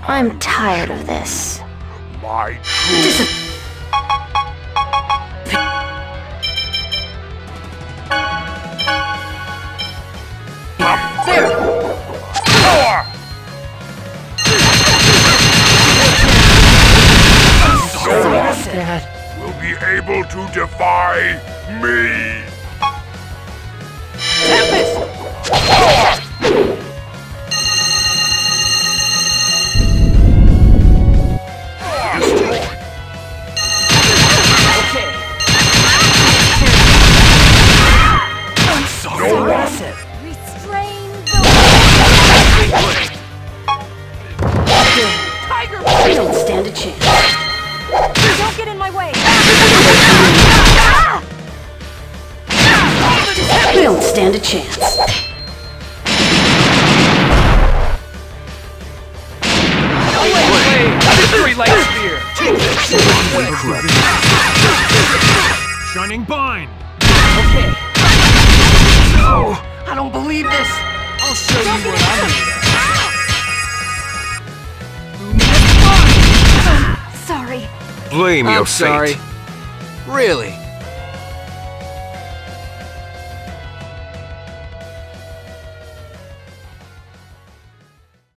I'm tired of this. My truth. Will be able to defy me. I don't stand a chance. Don't get in my way! We don't stand a chance. Victory light spear! Shining bind! Okay. No! I don't believe this! I'll show you what I'm made of. Sorry. Blame your fate. Sorry. Really?